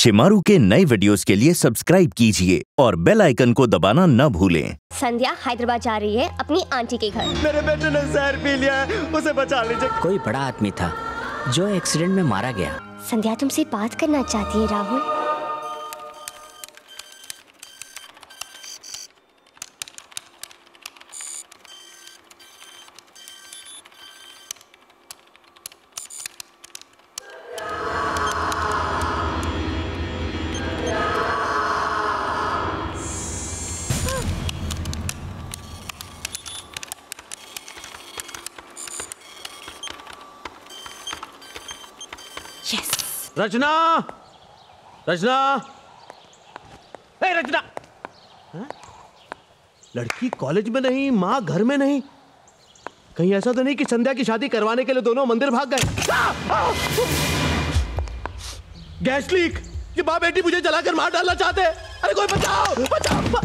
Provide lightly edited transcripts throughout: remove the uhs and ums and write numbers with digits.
शिमारू के नए वीडियोस के लिए सब्सक्राइब कीजिए और बेल आइकन को दबाना न भूलें। संध्या हैदराबाद जा रही है अपनी आंटी के घर। मेरे बेटे ने जहर पी लिया है, उसे बचा लीजिए। कोई बड़ा आदमी था जो एक्सीडेंट में मारा गया। संध्या तुमसे बात करना चाहती है राहुल। रचना, रचना, रचना। लड़की कॉलेज में नहीं, माँ घर में नहीं। कहीं ऐसा तो नहीं कि संध्या की शादी करवाने के लिए दोनों मंदिर भाग गए। Gas leak. ये माँ बेटी मुझे जलाकर मार डालना चाहते हैं। अरे कोई बचाओ, बचाओ।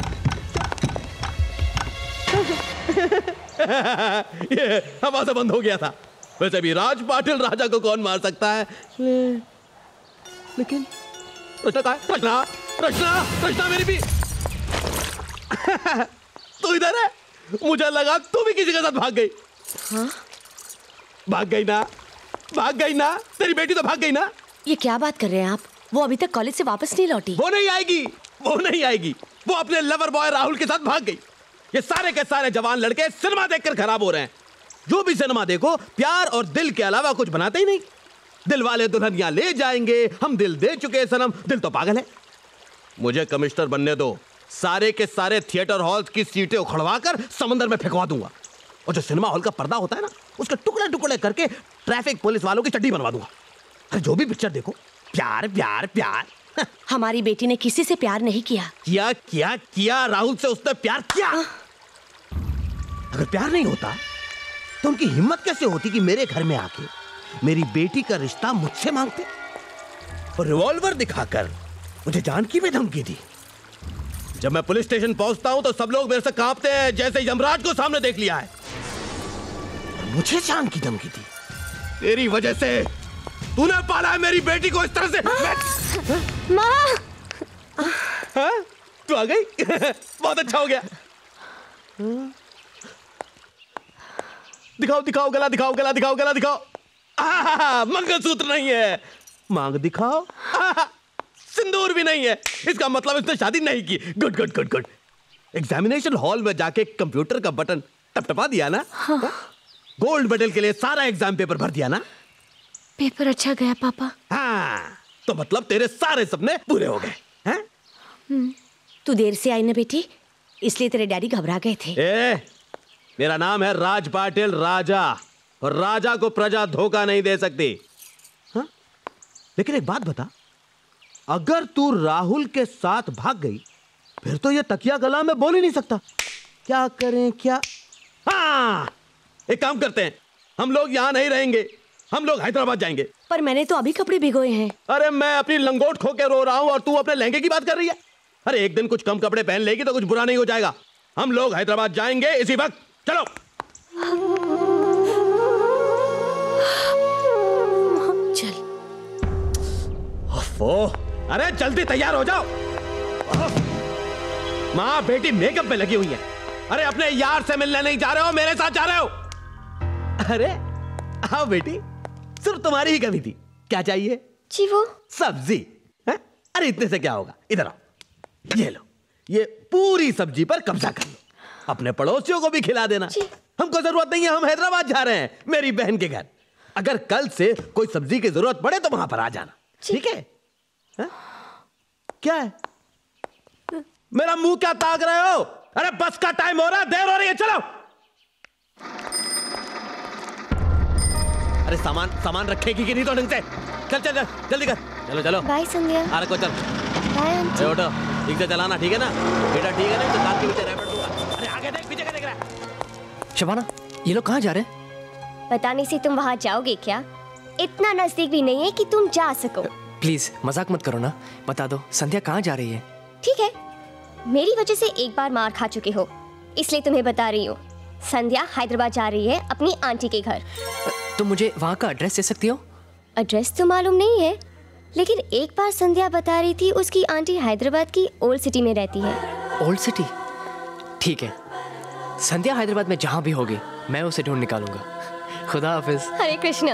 ये हवा से बंद हो गया था। वैसे भी राज पाटिल राजा को कौन मार सकता है? लेकिन रचना कहाँ है? रचना, रचना, रचना मेरी भी। तू इधर है? मुझे लगा तू भी किसी के साथ भाग गई। हाँ? भाग गई ना? भाग गई ना? तेरी बेटी तो भाग गई ना? ये क्या बात कर रहे हैं आप? वो अभी तक कॉलेज से वापस नहीं लौटी। वो नहीं आएगी, वो नहीं आएगी। वो अपने लवर बॉय राहुल के साथ भाग गई। ये सारे के सारे जवान लड़के सिनेमा देखकर खराब हो रहे हैं। जो भी सिनेमा देखो, प्यार और दिल के अलावा कुछ बनाते ही नहीं। दिल वाले दुल्हनिया ले जाएंगे, हम दिल दे चुके सनम। दिल तो पागल है। मुझे कमिश्नर बनने दो। सारे के सारे थिएटर हॉल्स की सीटें उखड़वा कर समंदर में फेंकवा दूंगा। और जो सिनेमा हॉल का पर्दा होता है ना, उसके टुकड़े टुकड़े करके ट्रैफिक पुलिस वालों की चड्डी बनवा दूंगा। अरे जो भी पिक्चर देखो, प्यार प्यार प्यार। हमारी बेटी ने किसी से प्यार नहीं किया। किया किया किया, राहुल से उसने प्यार किया। अगर प्यार नहीं होता तो उनकी हिम्मत कैसे होती कि मेरे घर में आके मेरी बेटी का रिश्ता मुझसे मांगते और रिवॉल्वर दिखाकर मुझे जान की भी धमकी दी। जब मैं पुलिस स्टेशन पहुंचता हूं तो सब लोग मेरे से कांपते हैं, जैसे यमराज को सामने देख लिया है। मुझे जान की धमकी दी। तेरी वजह से तूने पाला है मेरी बेटी को इस तरह से। माँ, तू आ गई? बहुत अच्छा हो गया। दिखाओ दिखाओ गला, दिखाओ गला, दिखाओ गला, दिखाओ। मंगलसूत्र नहीं है। मांग दिखाओ। सिंदूर भी नहीं है। इसका मतलब इसने शादी नहीं की। Good good good good. Examination hall में जाके कंप्यूटर का बटन टपटपा दिया ना? हाँ। गोल्ड मेडल के लिए सारा एग्जाम पेपर भर दिया ना? पेपर अच्छा गया पापा। हाँ, तो मतलब तेरे सारे सपने पूरे हो गए हैं? तू देर से आई ना बेटी, इसलिए तेरे डैडी घबरा गए थे। मेरा नाम है राज पाटिल राजा, और राजा को प्रजा धोखा नहीं दे सकती। हाँ? लेकिन एक बात बता, अगर तू राहुल के साथ भाग गई फिर तो ये तकिया गला में बोल ही नहीं सकता। क्या करें क्या? हाँ, एक काम करते हैं, हम लोग यहाँ नहीं रहेंगे, हम लोग हैदराबाद जाएंगे। पर मैंने तो अभी कपड़े भिगोए हैं। अरे मैं अपनी लंगोट खो के रो रहा हूँ और तू अपने लहंगे की बात कर रही है। अरे एक दिन कुछ कम कपड़े पहन लेगी तो कुछ बुरा नहीं हो जाएगा। हम लोग हैदराबाद जाएंगे इसी वक्त। चलो। चल। अरे जल्दी तैयार हो जाओ। माँ बेटी मेकअप पे लगी हुई है। अरे अपने यार से मिलने नहीं जा रहे हो, मेरे साथ जा रहे हो। अरे आओ बेटी, सिर्फ तुम्हारी ही कमी थी। क्या चाहिए? जी वो सब्जी है? अरे इतने से क्या होगा, इधर आओ। ये लो, ये पूरी सब्जी पर कब्जा कर लो। अपने पड़ोसियों को भी खिला देना। हमको जरूरत नहीं है, हम हैदराबाद जा रहे हैं मेरी बहन के घर। अगर कल से कोई सब्जी की जरूरत पड़े तो वहां पर आ जाना, ठीक है? क्या है? मेरा मुंह क्या ताक रहे हो? अरे बस का टाइम हो रहा है, देर हो रही है, चलो। अरे सामान रखेगी कि नहीं तो ढंग से? चल चल चल, जल्दी कर। चलो चलो। बाय संध्या। अरे को चल। Bye aunty. उठो, ठीक से चलाना, ठीक है ना बेटा? ठीक है ना? तो कार के पीछे रैपिड दूंगा। अरे आगे देख, पीछे क्या देख रहा है? शबाना, ये लोग कहाँ जा रहे हैं? बताने से तुम वहाँ जाओगे क्या? इतना नजदीक भी नहीं है कि तुम जा सको। प्लीज मजाक मत करो ना, बता दो संध्या कहाँ जा रही है? ठीक है, मेरी वजह से एक बार मार खा चुके हो, इसलिए तुम्हें बता रही हूँ। संध्या हैदराबाद जा रही है अपनी आंटी के घर। तुम मुझे वहाँ का एड्रेस दे सकती हो? एड्रेस तो मालूम नहीं है, लेकिन एक बार संध्या बता रही थी उसकी आंटी हैदराबाद की ओल्ड सिटी में रहती है। Old city? ठीक है, संध्या हैदराबाद में जहाँ भी होगी मैं उसे ढूंढ निकालूंगा। खुदा हाफिज। हरे कृष्णा।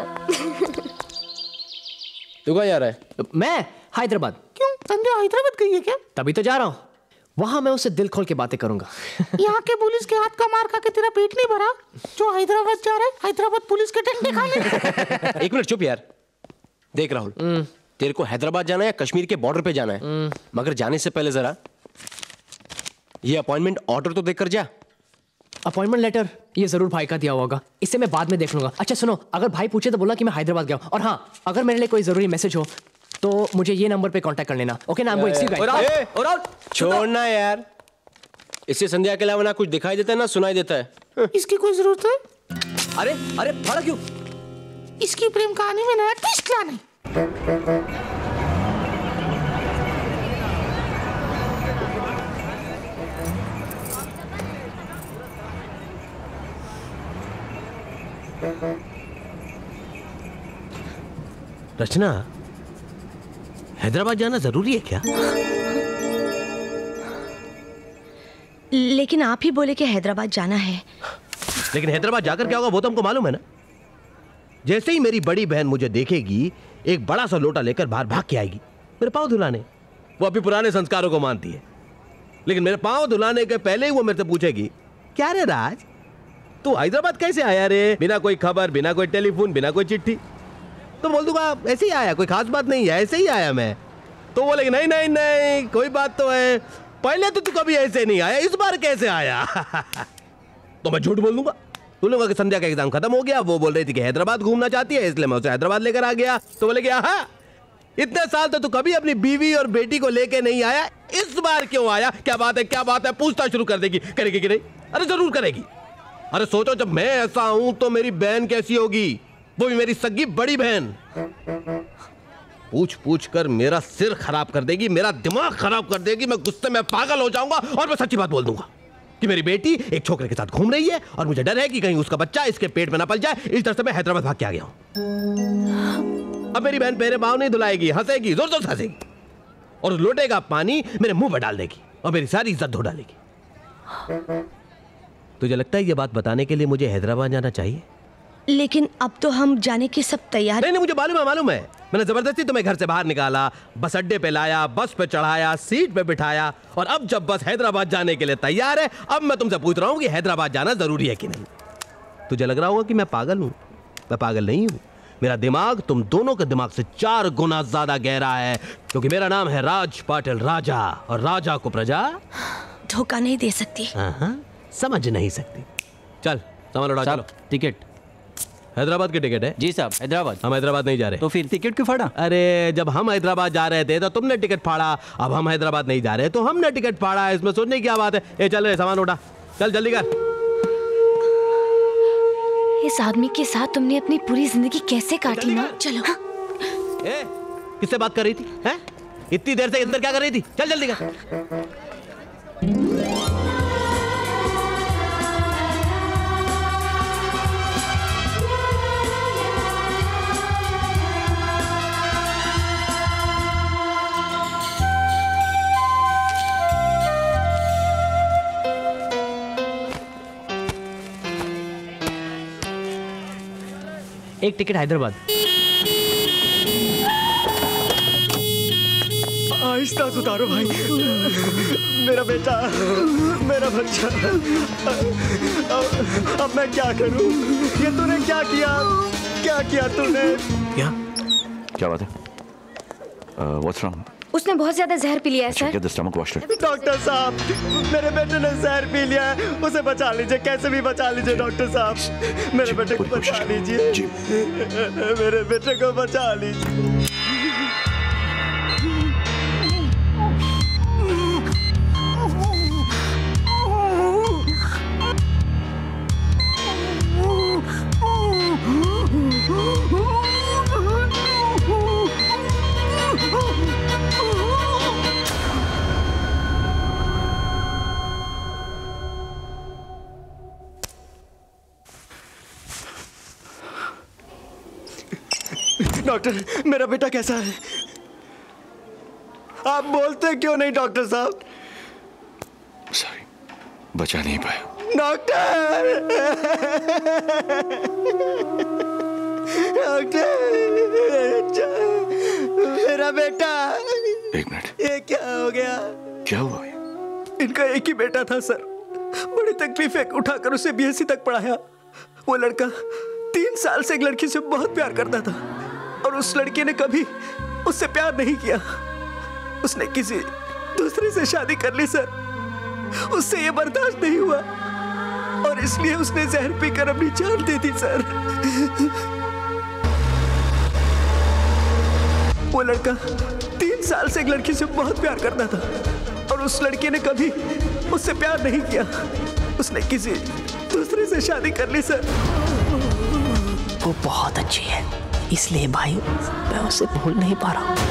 तू कहाँ जा रहा है? मैं हैदराबाद। क्यों, संध्या हैदराबाद गई है क्या? तभी तो जा रहा हूँ, वहां मैं उससे दिल खोल के बातें करूंगा। यहाँ के पुलिस के हाथ का मार खा के तेरा पेट नहीं भरा जो हैदराबाद जा रहा है? हैदराबाद पुलिस के डंडे खाने। एक मिनट चुप यार। देख राहुल, तेरे को हैदराबाद जाना है या कश्मीर के बॉर्डर पे जाना है? मगर जाने से पहले जरा ये अपॉइंटमेंट ऑर्डर तो देख कर जा। अपॉइंटमेंट लेटर ये जरूर भाई का दिया होगा, इसे मैं बाद में देख लूंगा। अच्छा सुनो, अगर भाई पूछे तो बोला कि मैं हैदराबाद गया हूँ। और हाँ, अगर मेरे लिए कोई जरूरी मैसेज हो तो मुझे ये नंबर पे कांटेक्ट कर लेना। ओके ना? छोड़ना यार, इससे संध्या के अलावा ना कुछ दिखाई देता है ना सुनाई देता है। इसकी कोई जरूरत है? अरे अरे फड़ा क्यों? इसकी प्रेम कहानी में नया ट्विस्ट लाना है। रचना, हैदराबाद जाना जरूरी है क्या? लेकिन आप ही बोले कि हैदराबाद जाना है। लेकिन हैदराबाद जाकर क्या होगा वो तो हमको मालूम है ना। जैसे ही मेरी बड़ी बहन मुझे देखेगी, एक बड़ा सा लोटा लेकर बाहर भाग के आएगी मेरे पाँव धुलाने। वो अभी पुराने संस्कारों को मानती है, लेकिन मेरे पाँव धुलाने के पहले ही वो मेरे से पूछेगी, क्या रे राज, तू हैदराबाद कैसे आया रे? बिना कोई खबर, बिना कोई टेलीफोन, बिना कोई चिट्ठी। तो बोल दूंगा ऐसे ही आया, कोई खास बात नहीं है, ऐसे ही आया मैं। तो बोलेगी नहीं नहीं नहीं, कोई बात तो है, पहले तो तू कभी ऐसे नहीं आया, इस बार कैसे आया? तो मैं झूठ बोल दूंगा। तू लोगों कि संध्या का एग्जाम खत्म हो गया, वो बोल रही थी कि हैदराबाद घूमना चाहती है, इसलिए मैं उसे हैदराबाद लेकर आ गया। तो बोले हाँ, इतने साल तो तू कभी अपनी बीवी और बेटी को लेके नहीं आया, इस बार क्यों आया? क्या बात है, क्या बात है? पूछता शुरू कर देगी। करेगी कि नहीं? अरे जरूर करेगी। अरे सोचो, जब मैं ऐसा हूं तो मेरी बहन कैसी होगी, वो भी मेरी सगी बड़ी बहन। पूछ पूछ कर मेरा सिर खराब कर देगी, मेरा दिमाग खराब कर देगी। मैं गुस्से में पागल हो जाऊंगा और मैं सच्ची बात बोल दूंगा कि मेरी बेटी एक छोकरे के साथ घूम रही है और मुझे डर है कि कहीं उसका बच्चा इसके पेट में ना पल जाए। इस तरह से मैं हैदराबाद भाग के आ गया हूं। अब मेरी बहन मेरे पाँव नहीं धुलाएगी, हंसेगी, जोर जोर से हंसेगी और उस लोटे का पानी मेरे मुंह में डाल देगी और मेरी सारी इज्जत धो डालेगी। तुझे लगता है ये बात बताने के लिए मुझे हैदराबाद जाना चाहिए? लेकिन अब तो हम जाने की सब तैयार। नहीं, मुझे मालूम है। मैंने जबरदस्ती तुम्हें घर से बाहर निकाला, बस अड्डे पे लाया, बस पे चढ़ाया, सीट पे बिठाया, और अब जब बस हैदराबाद जाने के लिए तैयार है, अब मैं तुमसे पूछ रहा हूँ कि हैदराबाद जाना जरूरी है कि नहीं। तुझे लग रहा होगा कि मैं पागल हूँ। मैं पागल नहीं हूँ। मेरा दिमाग तुम दोनों के दिमाग से 4 गुना ज्यादा गहरा है, क्योंकि मेरा नाम है राज पाटिल राजा, और राजा को प्रजा धोखा नहीं दे सकती। समझ नहीं सकती। चल सामान उठा, चलो। टिकट? हैदराबाद की टिकट है? जी साहब, हैदराबाद। हम हैदराबाद नहीं जा रहे। तो फिर टिकट क्यों फाड़ा? अरे जब हम हैदराबाद जा रहे थे तो तुमने टिकट फाड़ा, अब हम हैदराबाद नहीं जा रहे तो हमने टिकट फाड़ा। इसमें सोचने की क्या बात है? ए चल रे, सामान उठा, चल जल्दी कर। इस आदमी के साथ तुमने अपनी पूरी जिंदगी कैसे काटी ना? चलो। ए, किससे बात कर रही थी? हैं? इतनी देर से अंदर क्या कर रही थी? चल जल्दी कर। एक टिकट हैदराबाद। आहिस्ता उतारो भाई, मेरा बेटा, मेरा बच्चा। अब मैं क्या करूं? ये तूने क्या किया? क्या किया तूने? क्या बात है? What's wrong? उसने बहुत ज्यादा जहर पी लिया है sir. Get the stomach washed. Doctor साहब, मेरे बेटे ने जहर पी लिया है, उसे बचा लीजिए, कैसे भी बचा लीजिए डॉक्टर साहब। मेरे बेटे को बचा लीजिए, मेरे बेटे को बचा लीजिए। डॉक्टर, मेरा बेटा कैसा है? आप बोलते क्यों नहीं डॉक्टर साहब? सॉरी, बचा नहीं पाया। डॉक्टर, डॉक्टर, मेरा बेटा। एक मिनट, ये क्या हो गया? क्या हुआ? इनका एक ही बेटा था सर, बड़ी तकलीफ उठाकर उसे बीएससी तक पढ़ाया। वो लड़का 3 साल से एक लड़की से बहुत प्यार करता था और उस लड़की ने कभी उससे प्यार नहीं किया। उसने किसी दूसरे से शादी कर ली सर। उससे ये बर्दाश्त नहीं हुआ और इसलिए उसने जहर पीकर अपनी जान दे दी सर। वो लड़का 3 साल से एक लड़की से बहुत प्यार करता था और उस लड़की ने कभी उससे प्यार नहीं किया। उसने किसी दूसरे से शादी कर ली सर। वो बहुत अच्छी है, इसलिए भाई मैं उसे भूल नहीं पा रहा हूँ।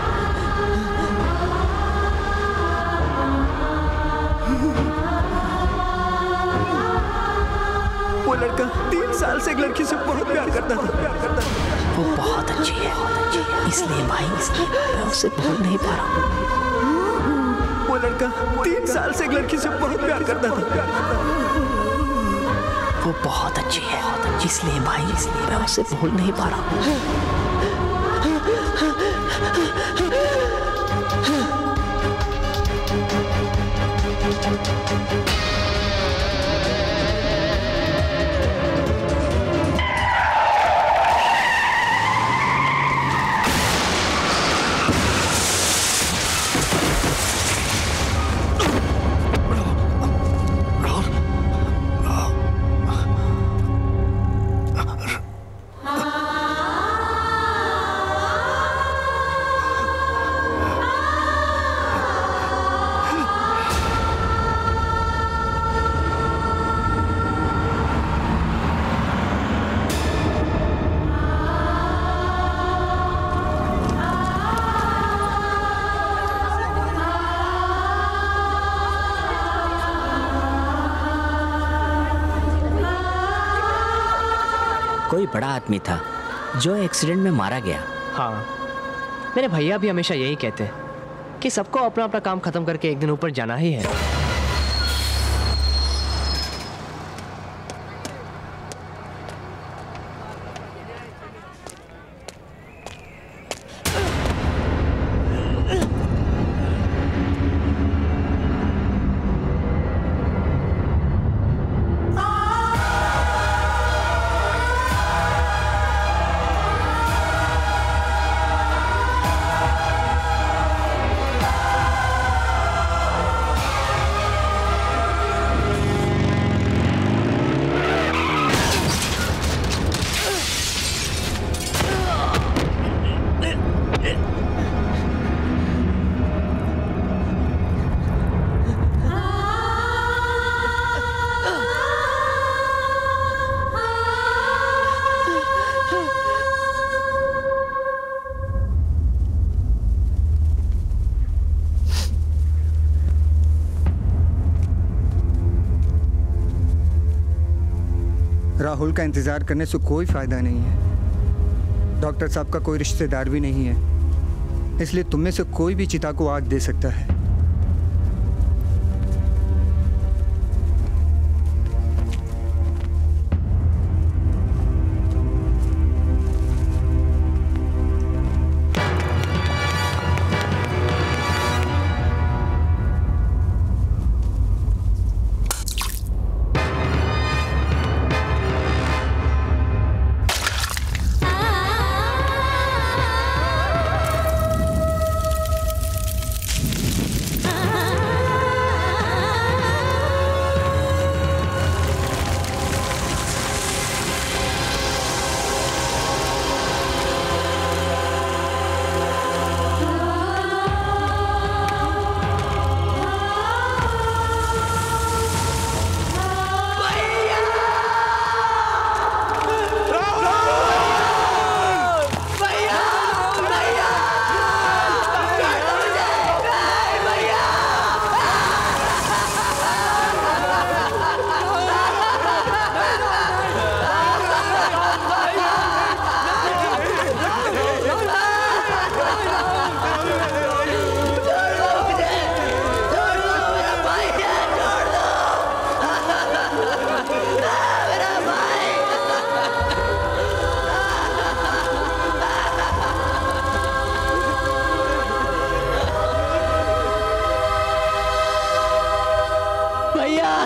वो लड़का 3 साल से एक लड़की से बहुत प्यार करता था। वो बहुत अच्छी है, इसलिए भाई मैं उसे भूल नहीं पा रहा हूँ। वो लड़का 3 साल से एक लड़की से बहुत प्यार करता था। वो बहुत अच्छी है, इसलिए भाई मैं उसे भूल नहीं पा रहा हूँ। कोई बड़ा आदमी था जो एक्सीडेंट में मारा गया। हाँ, मेरे भैया भी हमेशा यही कहते हैं कि सबको अपना अपना काम खत्म करके एक दिन ऊपर जाना ही है। राहुल का इंतजार करने से कोई फायदा नहीं है। डॉक्टर साहब का कोई रिश्तेदार भी नहीं है, इसलिए तुम में से कोई भी चिता को आग दे सकता है।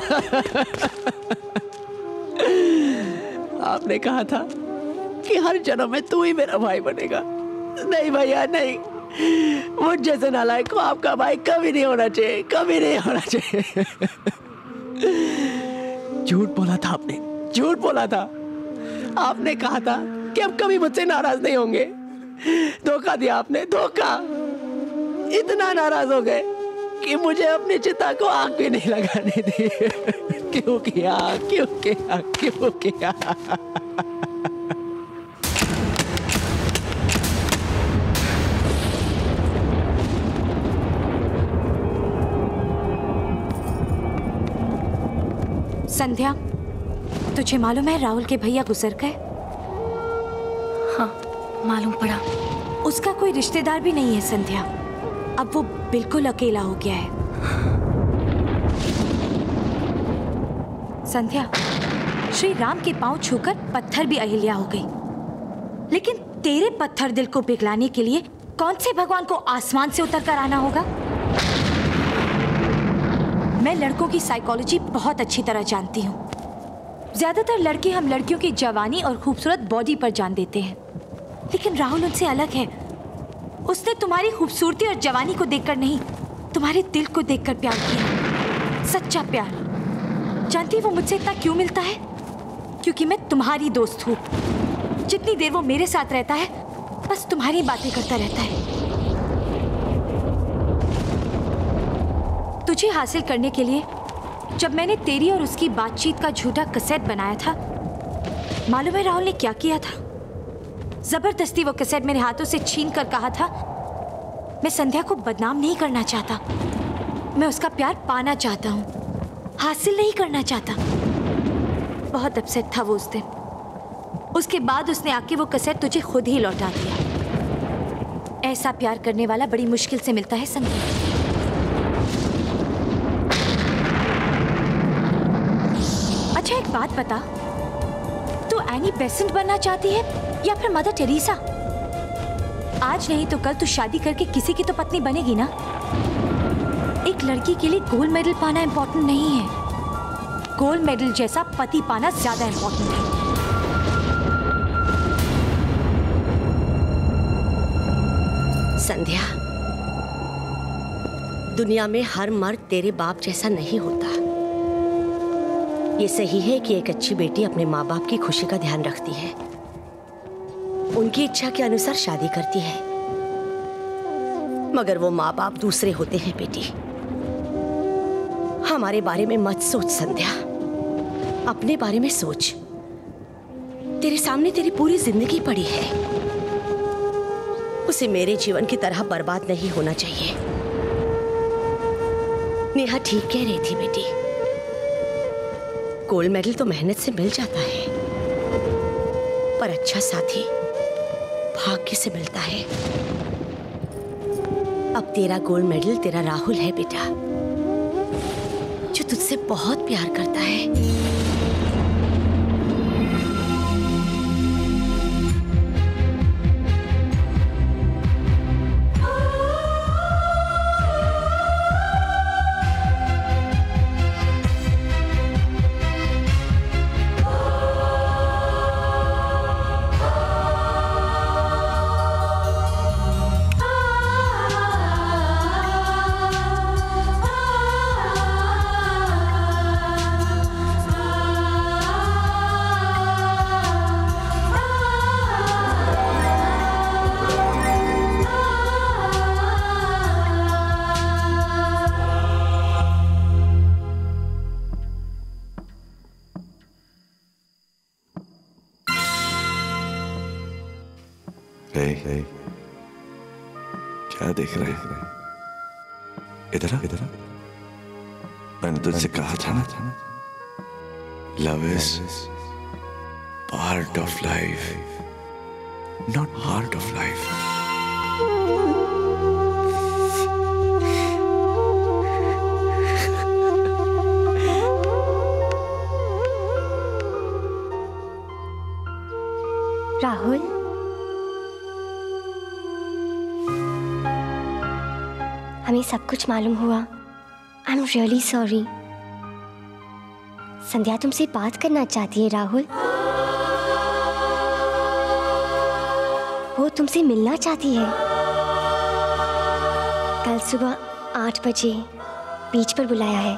आपने कहा था कि हर जन्म में तू ही मेरा भाई बनेगा। नहीं भैया नहीं, मुझ जैसे नालायक को आपका भाई कभी नहीं होना चाहिए, कभी नहीं होना चाहिए। झूठ बोला था आपने, झूठ बोला था। आपने कहा था कि अब कभी मुझसे नाराज नहीं होंगे। धोखा दिया आपने, धोखा। इतना नाराज हो गए कि मुझे अपनी चिता को आग भी नहीं लगाने दी। क्यों किया, क्यों किया, क्यों किया? संध्या, तुझे मालूम है राहुल के भैया गुजर गए? हाँ, मालूम पड़ा। उसका कोई रिश्तेदार भी नहीं है संध्या। अब वो बिल्कुल अकेला हो गया है। संध्या, श्री राम के पांव छूकर पत्थर भी अहिल्या हो गई, लेकिन तेरे पत्थर दिल को पिघलाने के लिए कौन से भगवान को आसमान से उतर कर आना होगा? मैं लड़कों की साइकोलॉजी बहुत अच्छी तरह जानती हूँ। ज्यादातर लड़के हम लड़कियों की जवानी और खूबसूरत बॉडी पर जान देते हैं, लेकिन राहुल उनसे अलग है। उसने तुम्हारी खूबसूरती और जवानी को देखकर नहीं, तुम्हारे दिल को देखकर प्यार किया, सच्चा प्यार। जानती वो मुझसे इतना क्यों मिलता है? क्योंकि मैं तुम्हारी दोस्त हूँ। जितनी देर वो मेरे साथ रहता है, बस तुम्हारी बातें करता रहता है। तुझे हासिल करने के लिए जब मैंने तेरी और उसकी बातचीत का झूठा कैसेट बनाया था, मालूम है राहुल ने क्या किया था? जबरदस्ती वो कैसेट मेरे हाथों से छीन कर कहा था, मैं संध्या को बदनाम नहीं करना चाहता, मैं उसका प्यार पाना चाहता हूँ, हासिल नहीं करना चाहता। बहुत अपसेट था वो उस दिन। उसके बाद उसने आके वो कैसेट तुझे खुद ही लौटा दिया। ऐसा प्यार करने वाला बड़ी मुश्किल से मिलता है संध्या। अच्छा एक बात बता, तू एनी बेसेंट बनना चाहती है या फिर मदर टेरेसा? आज नहीं तो कल तू शादी करके किसी की तो पत्नी बनेगी ना। एक लड़की के लिए गोल्ड मेडल पाना इम्पोर्टेंट नहीं है, गोल्ड मेडल जैसा पति पाना ज्यादा इम्पोर्टेंट है। संध्या, दुनिया में हर मर्द तेरे बाप जैसा नहीं होता। ये सही है कि एक अच्छी बेटी अपने माँ बाप की खुशी का ध्यान रखती है, उनकी इच्छा के अनुसार शादी करती है, मगर वो माँ बाप दूसरे होते हैं बेटी। हमारे बारे में मत सोच संध्या, अपने बारे में सोच। तेरे सामने तेरी पूरी जिंदगी पड़ी है, उसे मेरे जीवन की तरह बर्बाद नहीं होना चाहिए। नेहा ठीक कह रही थी बेटी, गोल्ड मेडल तो मेहनत से मिल जाता है, पर अच्छा साथी भाग्य से मिलता है। अब तेरा गोल्ड मेडल तेरा राहुल है बेटा, जो तुझसे बहुत प्यार करता है। क्या देख रहे हैं? इधर इधर, मैंने तुझसे कहा था ना, love is part of life, not heart of life. Rahul, हमें सब कुछ मालूम हुआ। I am really sorry. Sandhya तुमसे बात करना चाहती है राहुल। वो तुमसे मिलना चाहती है। कल सुबह 8 बजे बीच पर बुलाया है।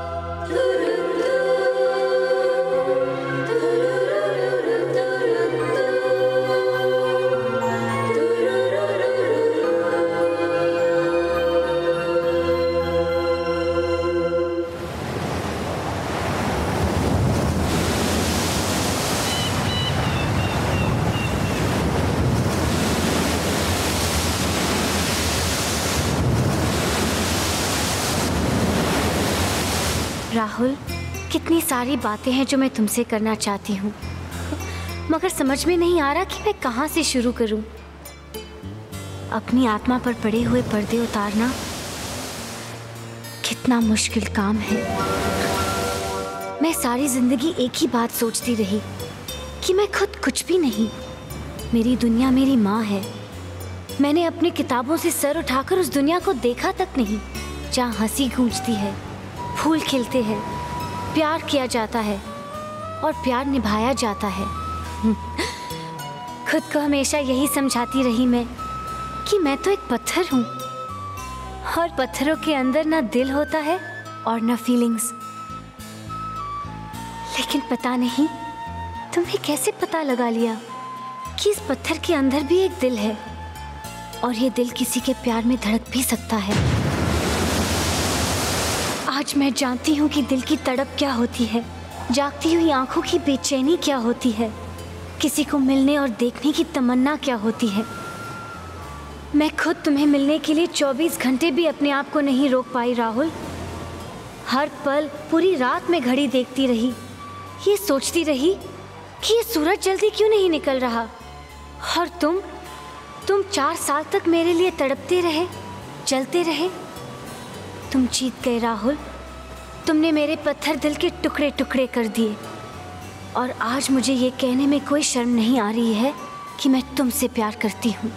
राहुल, कितनी सारी बातें हैं जो मैं तुमसे करना चाहती हूँ, मगर समझ में नहीं आ रहा कि मैं कहाँ से शुरू करूँ। अपनी आत्मा पर पड़े हुए पर्दे उतारना कितना मुश्किल काम है। मैं सारी जिंदगी एक ही बात सोचती रही कि मैं खुद कुछ भी नहीं। मेरी दुनिया मेरी माँ है। मैंने अपनी किताबों से सर उठाकर उस दुनिया को देखा तक नहीं जहाँ हंसी गूंजती है, फूल खिलते हैं, प्यार किया जाता है और प्यार निभाया जाता है। खुद को हमेशा यही समझाती रही मैं कि मैं तो एक पत्थर हूँ और पत्थरों के अंदर ना दिल होता है और ना फीलिंग्स। लेकिन पता नहीं तुम्हें कैसे पता लगा लिया कि इस पत्थर के अंदर भी एक दिल है और ये दिल किसी के प्यार में धड़क भी सकता है। आज मैं जानती हूँ कि दिल की तड़प क्या होती है, जागती हुई आंखों की बेचैनी क्या होती है, किसी को मिलने और देखने की तमन्ना क्या होती है। मैं खुद तुम्हें मिलने के लिए 24 घंटे भी अपने आप को नहीं रोक पाई राहुल। हर पल पूरी रात में घड़ी देखती रही, ये सोचती रही कि ये सूरज जल्दी क्यों नहीं निकल रहा। और तुम 4 साल तक मेरे लिए तड़पते रहे, जलते रहे। तुम जीत गए राहुल। तुमने मेरे पत्थर दिल के टुकड़े टुकड़े कर दिए और आज मुझे ये कहने में कोई शर्म नहीं आ रही है कि मैं तुमसे प्यार करती हूँ।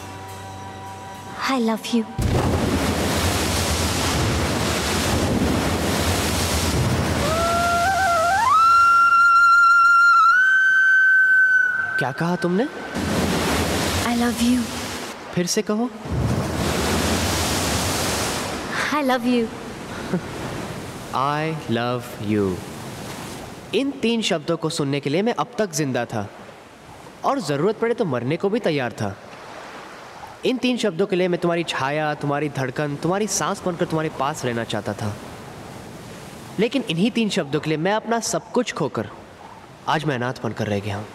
I love you। क्या कहा तुमने? I love you। फिर से कहो। I love you। I love you। इन 3 शब्दों को सुनने के लिए मैं अब तक जिंदा था और ज़रूरत पड़े तो मरने को भी तैयार था। इन 3 शब्दों के लिए मैं तुम्हारी छाया, तुम्हारी धड़कन, तुम्हारी सांस बनकर तुम्हारे पास रहना चाहता था। लेकिन इन्हीं 3 शब्दों के लिए मैं अपना सब कुछ खोकर आज मैं अनाथ बनकर रह गया हूँ।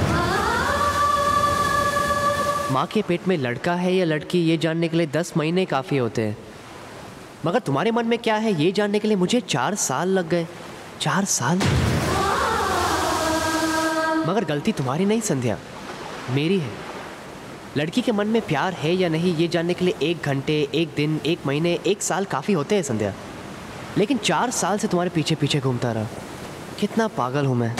माँ के पेट में लड़का है या लड़की ये जानने के लिए 10 महीने काफ़ी होते हैं, मगर तुम्हारे मन में क्या है ये जानने के लिए मुझे 4 साल लग गए। 4 साल। मगर गलती तुम्हारी नहीं संध्या, मेरी है। लड़की के मन में प्यार है या नहीं ये जानने के लिए 1 घंटे, 1 दिन, 1 महीने, 1 साल काफ़ी होते हैं संध्या। लेकिन 4 साल से तुम्हारे पीछे पीछे घूमता रहा। कितना पागल हूँ मैं।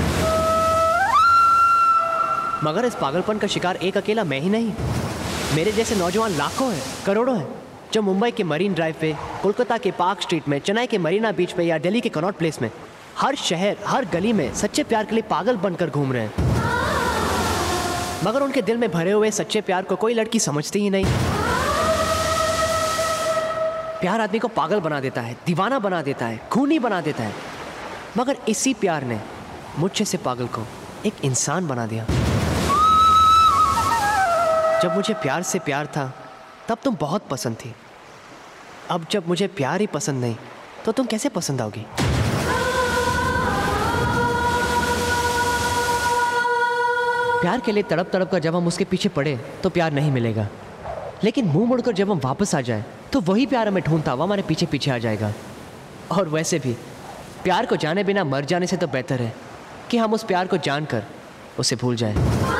मगर इस पागलपन का शिकार एक अकेला मैं ही नहीं, मेरे जैसे नौजवान लाखों हैं, करोड़ों हैं, जो मुंबई के मरीन ड्राइव पे, कोलकाता के पार्क स्ट्रीट में, चेन्नई के मरीना बीच पे या दिल्ली के कनॉट प्लेस में, हर शहर, हर गली में सच्चे प्यार के लिए पागल बनकर घूम रहे हैं। मगर उनके दिल में भरे हुए सच्चे प्यार को कोई लड़की समझती ही नहीं। प्यार आदमी को पागल बना देता है, दीवाना बना देता है, खूनी बना देता है। मगर इसी प्यार ने मुझ से पागल को एक इंसान बना दिया। जब मुझे प्यार से प्यार था तब तुम बहुत पसंद थी। अब जब मुझे प्यार ही पसंद नहीं तो तुम कैसे पसंद आओगी? प्यार के लिए तड़प तड़प कर जब हम उसके पीछे पड़े तो प्यार नहीं मिलेगा, लेकिन मुंह मुड़कर जब हम वापस आ जाए तो वही प्यार हमें ढूंढता हुआ हमारे पीछे पीछे आ जाएगा। और वैसे भी प्यार को जाने बिना मर जाने से तो बेहतर है कि हम उस प्यार को जानकर उसे भूल जाएं।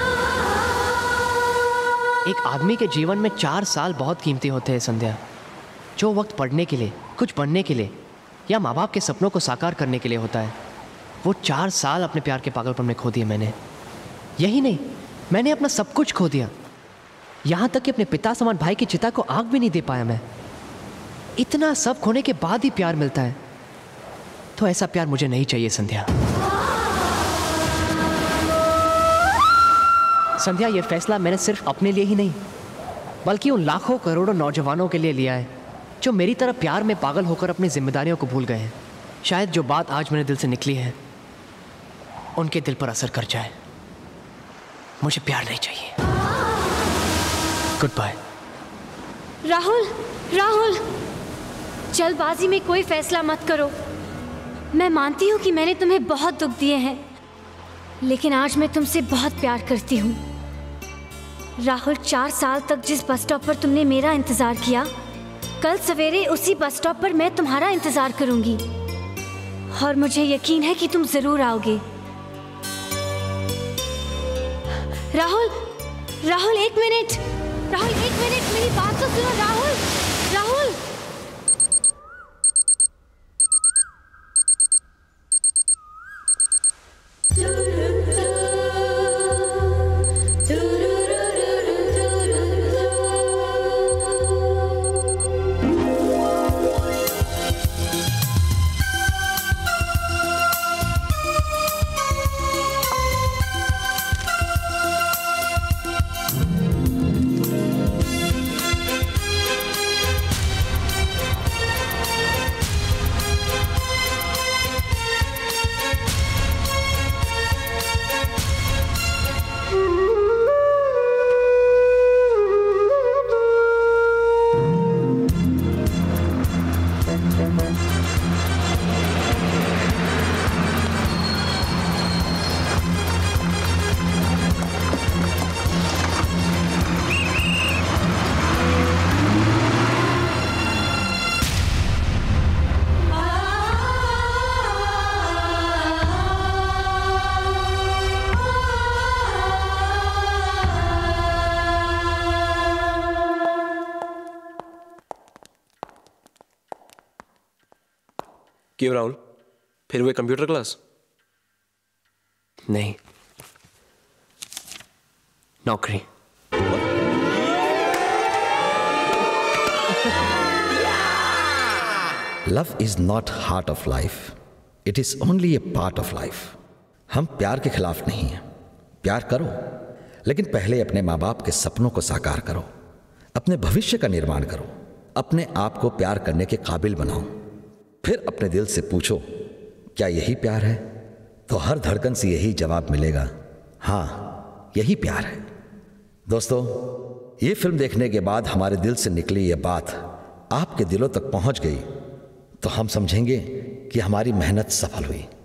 एक आदमी के जीवन में 4 साल बहुत कीमती होते हैं संध्या। जो वक्त पढ़ने के लिए, कुछ बनने के लिए या माँ बाप के सपनों को साकार करने के लिए होता है, वो 4 साल अपने प्यार के पागलपन में खो दिए मैंने। यही नहीं, मैंने अपना सब कुछ खो दिया, यहाँ तक कि अपने पिता समान भाई की चिता को आग भी नहीं दे पाया मैं। इतना सब खोने के बाद ही प्यार मिलता है तो ऐसा प्यार मुझे नहीं चाहिए संध्या। संध्या, ये फैसला मैंने सिर्फ अपने लिए ही नहीं बल्कि उन लाखों करोड़ों नौजवानों के लिए लिया है जो मेरी तरह प्यार में पागल होकर अपनी जिम्मेदारियों को भूल गए हैं। शायद जो बात आज मेरे दिल से निकली है उनके दिल पर असर कर जाए। मुझे प्यार नहीं चाहिए। Good bye. राहुल, राहुल, जल्दबाजी में कोई फैसला मत करो। मैं मानती हूँ कि मैंने तुम्हें बहुत दुख दिए हैं, लेकिन आज मैं तुमसे बहुत प्यार करती हूँ। राहुल, 4 साल तक जिस बस स्टॉप पर तुमने मेरा इंतजार किया, कल सवेरे उसी बस स्टॉप पर मैं तुम्हारा इंतजार करूंगी और मुझे यकीन है कि तुम जरूर आओगे। राहुल, राहुल, 1 मिनट। राहुल, 1 मिनट, मेरी बात तो सुनो। राहुल, राहुल। क्यों राहुल, फिर वो कंप्यूटर क्लास? नहीं, नौकरी। Love is not heart of life, it is only a part of life. हम प्यार के खिलाफ नहीं हैं। प्यार करो, लेकिन पहले अपने माँ बाप के सपनों को साकार करो, अपने भविष्य का निर्माण करो, अपने आप को प्यार करने के काबिल बनाओ। फिर अपने दिल से पूछो, क्या यही प्यार है? तो हर धड़कन से यही जवाब मिलेगा, हाँ, यही प्यार है। दोस्तों, ये फिल्म देखने के बाद हमारे दिल से निकली ये बात आपके दिलों तक पहुंच गई तो हम समझेंगे कि हमारी मेहनत सफल हुई।